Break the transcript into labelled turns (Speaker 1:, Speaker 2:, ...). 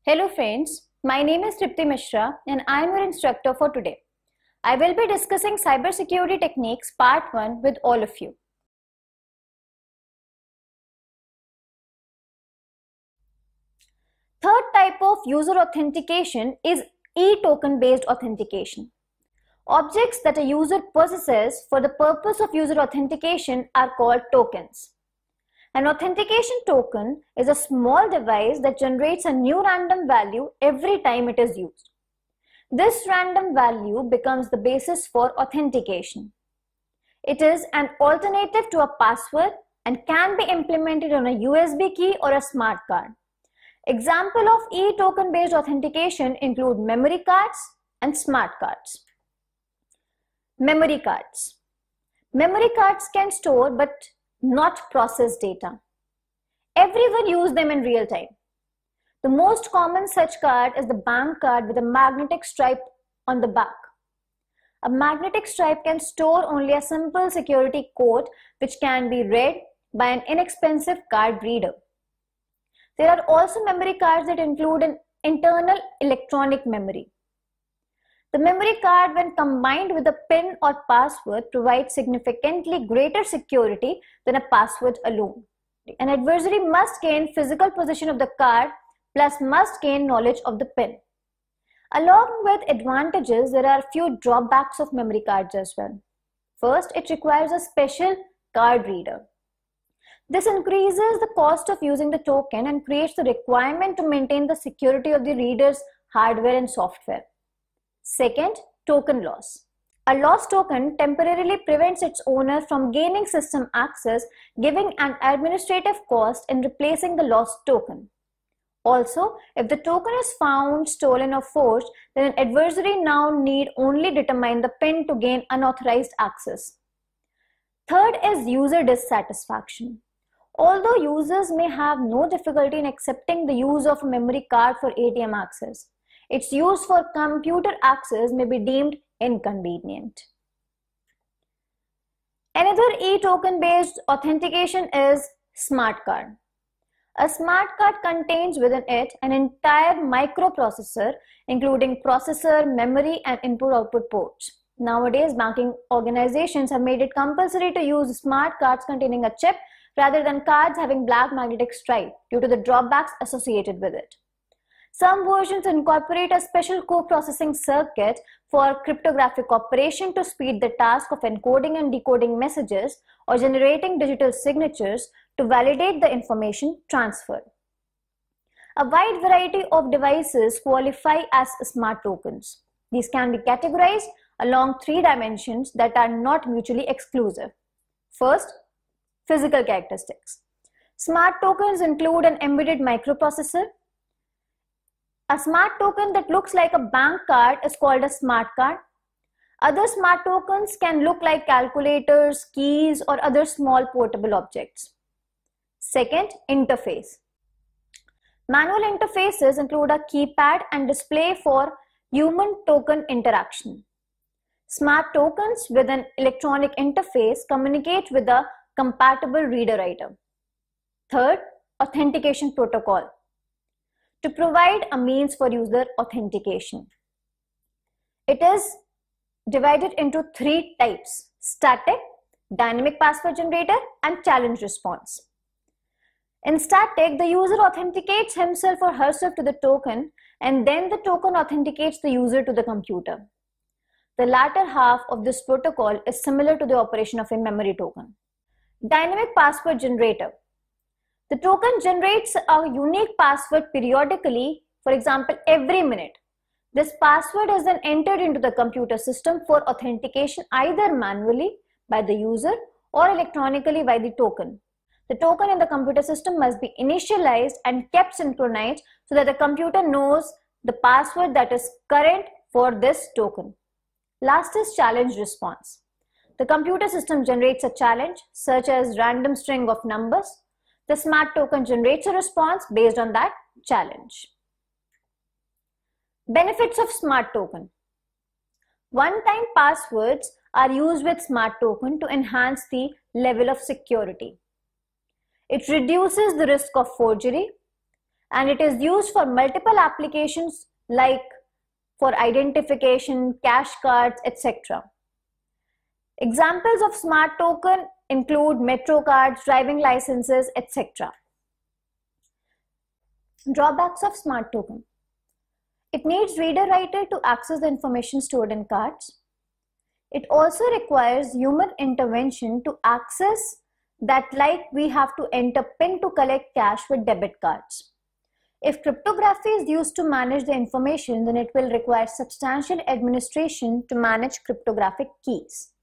Speaker 1: Hello friends, my name is Tripti Mishra and I am your instructor for today. I will be discussing cybersecurity techniques part 1 with all of you. Third type of user authentication is e-token based authentication. Objects that a user possesses for the purpose of user authentication are called tokens. An authentication token is a small device that generates a new random value every time it is used. This random value becomes the basis for authentication. It is an alternative to a password and can be implemented on a USB key or a smart card. Examples of e-token based authentication include memory cards and smart cards. Memory cards. Memory cards can store but not process data. Everyone uses them in real time. The most common such card is the bank card with a magnetic stripe on the back. A magnetic stripe can store only a simple security code which can be read by an inexpensive card reader. There are also memory cards that include an internal electronic memory. The memory card, when combined with a PIN or password, provides significantly greater security than a password alone. An adversary must gain physical possession of the card plus must gain knowledge of the PIN. Along with advantages, there are few drawbacks of memory cards as well. First, it requires a special card reader. This increases the cost of using the token and creates the requirement to maintain the security of the reader's hardware and software. Second, token loss. A lost token temporarily prevents its owner from gaining system access, giving an administrative cost in replacing the lost token. Also, if the token is found, stolen or forged, then an adversary now need only determine the PIN to gain unauthorized access. Third is user dissatisfaction. Although users may have no difficulty in accepting the use of a memory card for ATM access, its use for computer access may be deemed inconvenient. Another e-token based authentication is smart card. A smart card contains within it an entire microprocessor, including processor, memory, and input-output ports. Nowadays, banking organizations have made it compulsory to use smart cards containing a chip rather than cards having black magnetic stripe due to the drawbacks associated with it. Some versions incorporate a special co-processing circuit for cryptographic operation to speed the task of encoding and decoding messages or generating digital signatures to validate the information transferred. A wide variety of devices qualify as smart tokens. These can be categorized along 3 dimensions that are not mutually exclusive. First, physical characteristics. Smart tokens include an embedded microprocessor. A smart token that looks like a bank card is called a smart card. Other smart tokens can look like calculators, keys, or other small portable objects. Second, interface. Manual interfaces include a keypad and display for human token interaction. Smart tokens with an electronic interface communicate with a compatible reader-writer. Third, authentication protocol. To provide a means for user authentication. It is divided into 3 types: static, dynamic password generator, and challenge response. In static, the user authenticates himself or herself to the token, and then the token authenticates the user to the computer. The latter half of this protocol is similar to the operation of a memory token. Dynamic password generator. The token generates a unique password periodically, for example, every minute. This password is then entered into the computer system for authentication either manually by the user or electronically by the token. The token in the computer system must be initialized and kept synchronized so that the computer knows the password that is current for this token. Last is challenge response. The computer system generates a challenge such as random string of numbers. The smart token generates a response based on that challenge. Benefits of smart token. One-time passwords are used with smart token to enhance the level of security. It reduces the risk of forgery. and it is used for multiple applications like for identification, cash cards, etc. Examples of smart token include metro cards, driving licenses, etc. Drawbacks of smart token. It needs reader-writer to access the information stored in cards. It also requires human intervention to access that, like we have to enter PIN to collect cash with debit cards. If cryptography is used to manage the information, then it will require substantial administration to manage cryptographic keys.